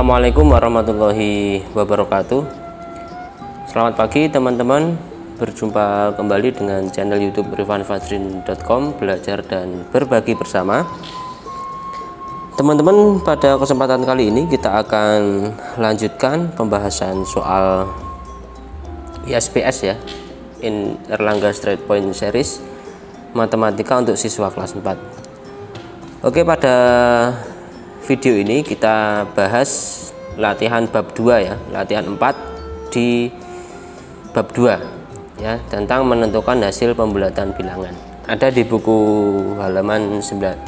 Assalamualaikum warahmatullahi wabarakatuh. Selamat pagi teman-teman, berjumpa kembali dengan channel YouTube rifanfajrin.com, belajar dan berbagi bersama. Teman-teman, pada kesempatan kali ini kita akan lanjutkan pembahasan soal ISPS ya, in Erlangga Straight Point Series Matematika untuk siswa kelas 4. Oke, pada video ini kita bahas latihan bab 2 ya, latihan 4 di bab 2 ya, tentang menentukan hasil pembulatan bilangan. Ada di buku halaman 39.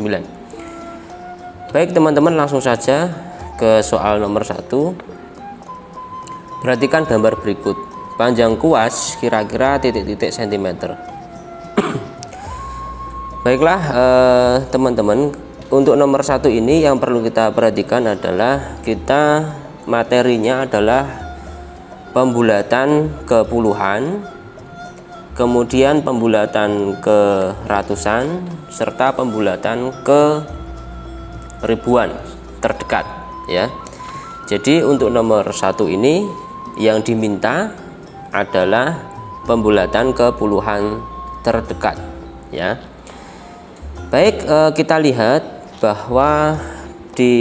Baik teman-teman, langsung saja ke soal nomor 1. Perhatikan gambar berikut. Panjang kuas kira-kira titik-titik sentimeter. Baiklah teman-teman, untuk nomor 1 ini yang perlu kita perhatikan adalah materinya adalah pembulatan ke puluhan, kemudian pembulatan ke ratusan, serta pembulatan ke ribuan terdekat ya. Jadi untuk nomor 1 ini yang diminta adalah pembulatan ke puluhan terdekat ya. Baik, kita lihat bahwa di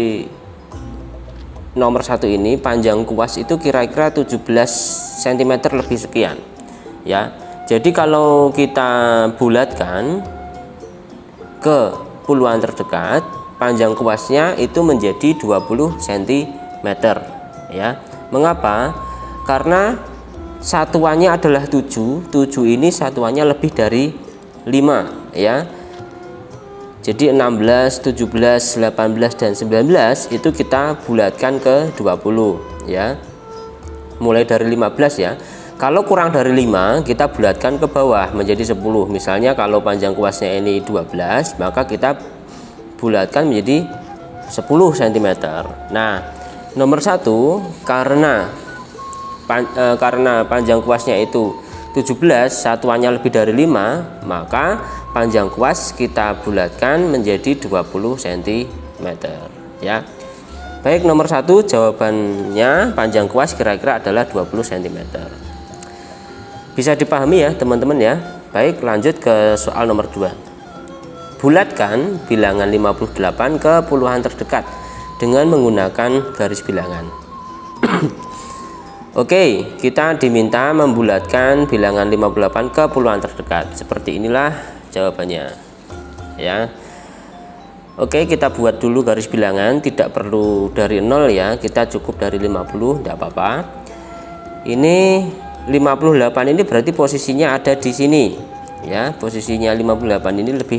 nomor 1 ini panjang kuas itu kira-kira 17 cm lebih sekian ya. Jadi kalau kita bulatkan ke puluhan terdekat, panjang kuasnya itu menjadi 20 cm ya. Mengapa? Karena satuannya adalah 7 ini satuannya lebih dari 5 ya. Jadi 16, 17, 18 dan 19 itu kita bulatkan ke 20 ya. Mulai dari 15 ya. Kalau kurang dari 5 kita bulatkan ke bawah menjadi 10. Misalnya kalau panjang kuasnya ini 12, maka kita bulatkan menjadi 10 cm. Nah, nomor 1 karena panjang kuasnya itu 17, satuannya lebih dari 5, maka panjang kuas kita bulatkan menjadi 20 cm ya. Baik, nomor 1 jawabannya panjang kuas kira-kira adalah 20 cm. Bisa dipahami ya teman-teman ya. Baik, lanjut ke soal nomor 2. Bulatkan bilangan 58 ke puluhan terdekat dengan menggunakan garis bilangan. Oke, kita diminta membulatkan bilangan 58 ke puluhan terdekat. Seperti inilah jawabannya ya. Oke, kita buat dulu garis bilangan, tidak perlu dari 0 ya, kita cukup dari 50, tidak apa-apa. Ini 58 ini berarti posisinya ada di sini ya, posisinya 58 ini lebih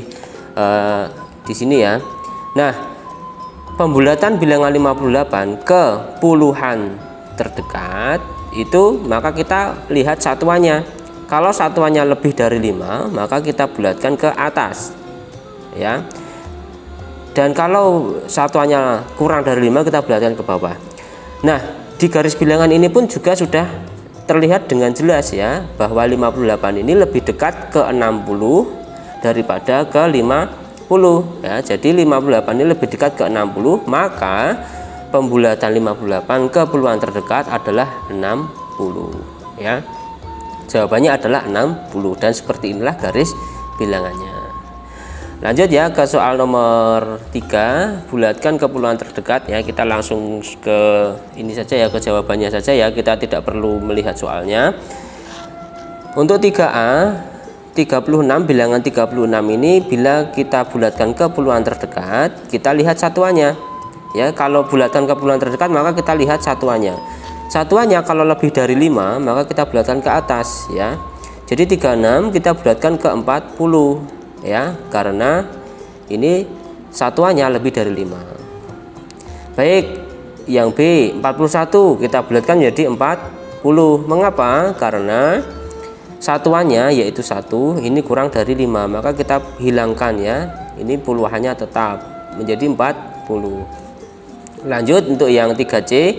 di sini ya. Nah, pembulatan bilangan 58 ke puluhan terdekat itu maka kita lihat satuannya. Kalau satuannya lebih dari 5, maka kita bulatkan ke atas ya. Dan kalau satuannya kurang dari 5, kita bulatkan ke bawah. Nah, di garis bilangan ini pun juga sudah terlihat dengan jelas ya, bahwa 58 ini lebih dekat ke 60 daripada ke 50 ya. Jadi 58 ini lebih dekat ke 60, maka pembulatan 58 ke puluhan terdekat adalah 60 ya. Jawabannya adalah 60, dan seperti inilah garis bilangannya. Lanjut ya ke soal nomor 3. Bulatkan ke puluhan terdekat ya. Kita langsung ke ini saja ya, ke jawabannya saja ya, kita tidak perlu melihat soalnya. Untuk 3A 36, bilangan 36 ini bila kita bulatkan ke puluhan terdekat, kita lihat satuannya ya. Kalau bulatkan ke puluhan terdekat maka kita lihat satuannya. Satuannya kalau lebih dari 5 maka kita bulatkan ke atas ya. Jadi 36 kita bulatkan ke 40 ya, karena ini satuannya lebih dari 5. Baik, yang B 41 kita bulatkan menjadi 40. Mengapa? Karena satuannya yaitu 1, ini kurang dari 5, maka kita hilangkan ya. Ini puluhannya tetap menjadi 40. Lanjut untuk yang 3C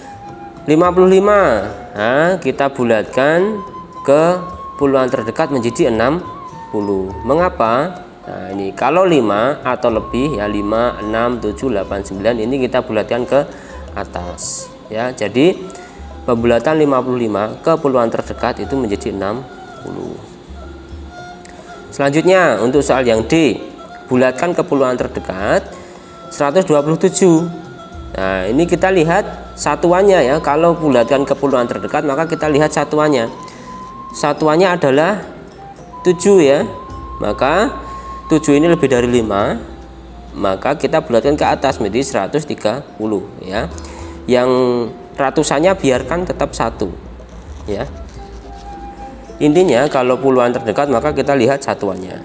55. Nah, kita bulatkan ke puluhan terdekat menjadi 60. Mengapa? Nah, ini kalau 5 atau lebih ya, 5, 6, 7, 8, 9 ini kita bulatkan ke atas ya. Jadi pembulatan 55 ke puluhan terdekat itu menjadi 60. Selanjutnya untuk soal yang D, bulatkan ke puluhan terdekat 127. Nah, ini kita lihat satuannya ya. Kalau bulatkan ke puluhan terdekat maka kita lihat satuannya. Satuannya adalah 7 ya. Maka 7 ini lebih dari 5, maka kita bulatkan ke atas menjadi 130 ya. Yang ratusannya biarkan tetap 1 ya. Intinya kalau puluhan terdekat maka kita lihat satuannya.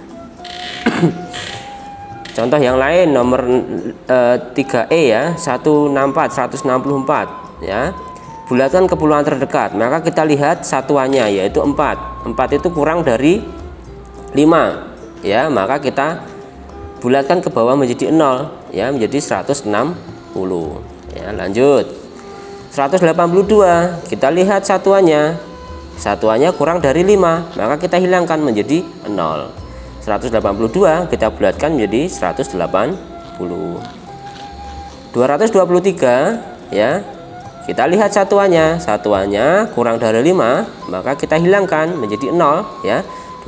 Contoh yang lain nomor 3E ya, 164 ya. Bulatkan ke puluhan terdekat, maka kita lihat satuannya yaitu 4. 4 itu kurang dari 5 ya, maka kita bulatkan ke bawah menjadi 0 ya, menjadi 160 ya. Lanjut 182, kita lihat satuannya kurang dari 5, maka kita hilangkan menjadi 0. 182 kita bulatkan menjadi 180. 223 ya, kita lihat satuannya kurang dari 5, maka kita hilangkan menjadi 0 ya.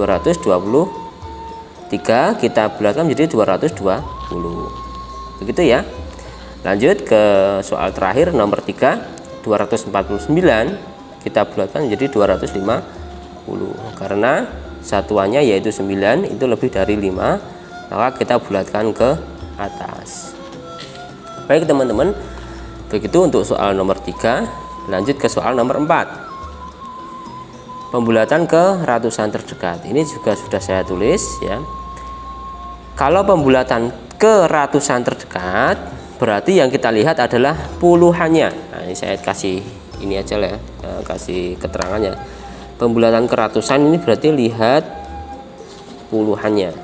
223 kita bulatkan menjadi 220. Begitu ya. Lanjut ke soal terakhir nomor 3, 249 kita bulatkan menjadi 250 karena satuannya yaitu 9 itu lebih dari 5, maka kita bulatkan ke atas. Baik teman-teman, begitu untuk soal nomor 3. Lanjut ke soal nomor 4, pembulatan ke ratusan terdekat. Ini juga sudah saya tulis ya. Kalau pembulatan ke ratusan terdekat berarti yang kita lihat adalah puluhannya. Nah, ini saya kasih ini aja lah ya, kasih keterangannya. Pembulatan ke ratusan ini berarti lihat puluhannya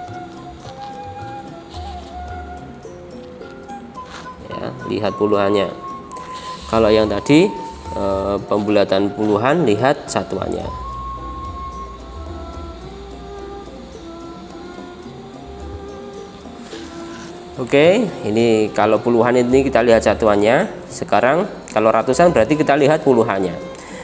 ya, lihat puluhannya. Kalau yang tadi pembulatan puluhan, lihat satuannya. Oke, ini kalau puluhan ini kita lihat satuannya. Sekarang kalau ratusan berarti kita lihat puluhannya.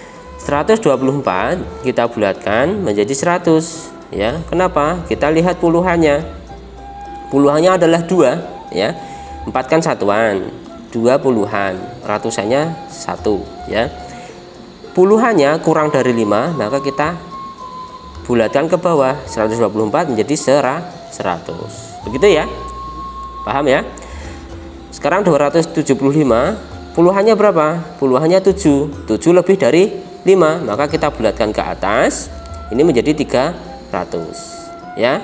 124 kita bulatkan menjadi 100 ya. Kenapa? Kita lihat puluhannya. Puluhannya adalah 2 ya. 4 kan satuan, 2 puluhan, ratusannya 1 ya. Puluhannya kurang dari 5, maka kita bulatkan ke bawah. 124 menjadi 100. Begitu ya. Paham ya? Sekarang 275, puluhannya berapa? Puluhannya 7. 7 lebih dari 5, maka kita bulatkan ke atas. Ini menjadi 300 ya.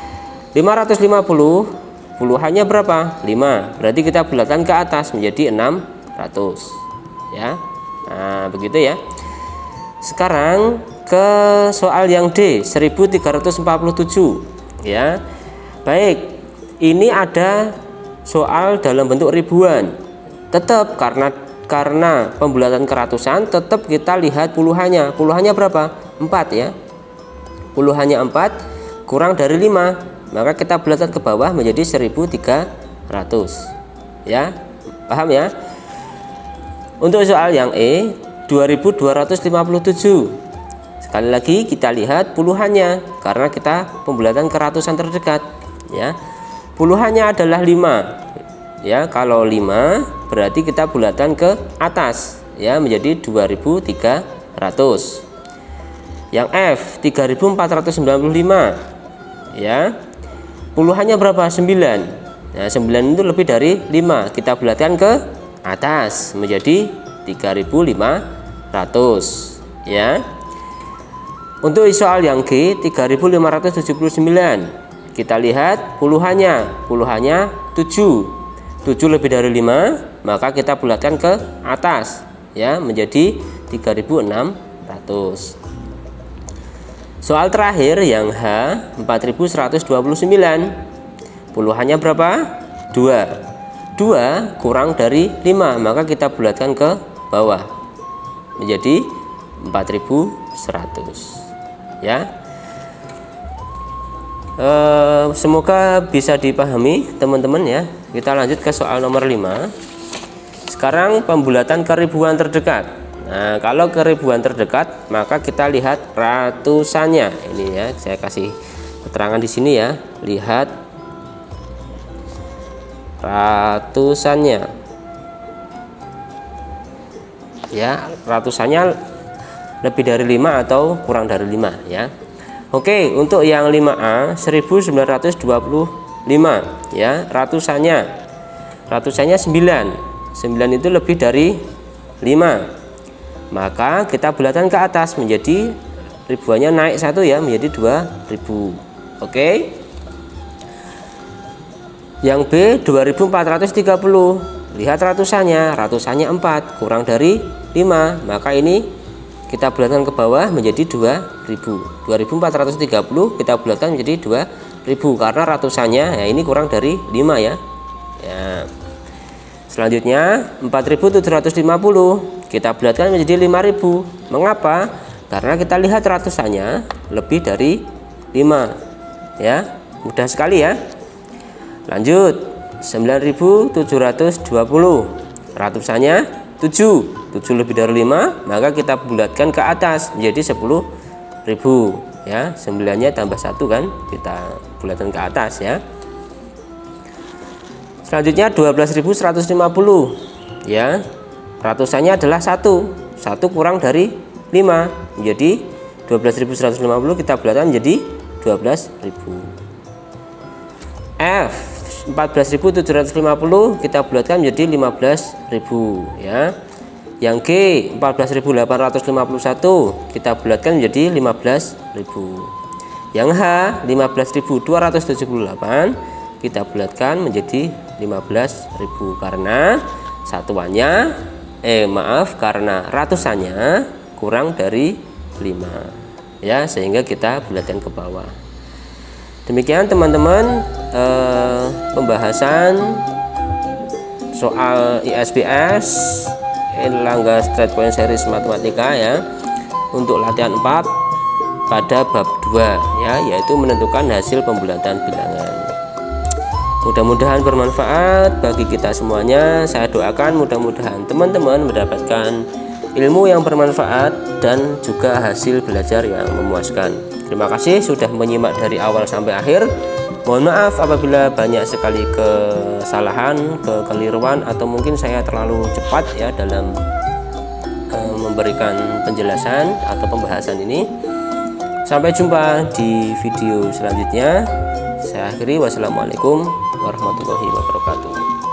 550, puluhannya berapa? 5. Berarti kita bulatkan ke atas menjadi 600 ya. Nah, begitu ya. Sekarang ke soal yang D, 1347 ya. Baik, ini ada soal dalam bentuk ribuan. Tetap karena pembulatan ke ratusan, tetap kita lihat puluhannya. Puluhannya berapa? 4 ya. Puluhannya 4 kurang dari 5, maka kita bulatkan ke bawah menjadi 1300 ya. Paham ya? Untuk soal yang E, 2257. Sekali lagi kita lihat puluhannya karena kita pembulatan ke ratusan terdekat ya. Puluhannya adalah 5 ya. Kalau 5 berarti kita bulatkan ke atas ya, menjadi 2300. Yang F, 3495 ya. Puluhannya berapa? 9. Nah, 9 itu lebih dari 5, kita bulatkan ke atas menjadi 3500 ya. Untuk soal yang G, 3579. Kita lihat puluhannya 7 lebih dari 5, maka kita bulatkan ke atas ya, menjadi 3600. Soal terakhir yang H, 4129. Puluhannya berapa? 2 kurang dari 5, maka kita bulatkan ke bawah menjadi 4100 ya. Semoga bisa dipahami teman-teman ya. Kita lanjut ke soal nomor 5. Sekarang pembulatan ke ribuan terdekat. Nah, kalau ke ribuan terdekat maka kita lihat ratusannya. Ini ya, saya kasih keterangan di sini ya. Lihat ratusannya. Ya, ratusannya lebih dari 5 atau kurang dari 5 ya. Oke, untuk yang 5A 1925 ya, ratusannya 9 itu lebih dari 5, maka kita bulatkan ke atas menjadi ribuannya naik 1 ya, menjadi 2000. Oke, yang B 2430, lihat ratusannya 4 kurang dari 5, maka ini kita bulatkan ke bawah menjadi 2000. 2430 kita bulatkan menjadi 2000 karena ratusannya ya ini kurang dari 5 ya. Selanjutnya 4750 kita bulatkan menjadi 5000. Mengapa? Karena kita lihat ratusannya lebih dari 5 ya, mudah sekali ya. Lanjut 9720 ratusannya 7 lebih dari 5, maka kita bulatkan ke atas menjadi 10.000 ya. 9-nya tambah 1 kan, kita bulatkan ke atas ya. Selanjutnya 12.150 ya, ratusannya adalah 1 kurang dari 5 menjadi 12.150, kita bulatkan menjadi 12.000. F 14.750 kita bulatkan menjadi 15.000 ya. Yang G 14.851 kita bulatkan menjadi 15.000. Yang H 15.278 kita bulatkan menjadi 15.000 karena satuannya karena ratusannya kurang dari 5 ya, sehingga kita bulatkan ke bawah. Demikian teman-teman pembahasan soal ISBS Erlangga Straight Point Series Matematika ya, untuk latihan 4 pada bab 2 ya, yaitu menentukan hasil pembulatan bilangan. Mudah-mudahan bermanfaat bagi kita semuanya. Saya doakan mudah-mudahan teman-teman mendapatkan ilmu yang bermanfaat dan juga hasil belajar yang memuaskan. Terima kasih sudah menyimak dari awal sampai akhir. Mohon maaf apabila banyak sekali kesalahan, kekeliruan, atau mungkin saya terlalu cepat ya dalam memberikan penjelasan atau pembahasan ini. Sampai jumpa di video selanjutnya. Saya akhiri, wassalamualaikum warahmatullahi wabarakatuh.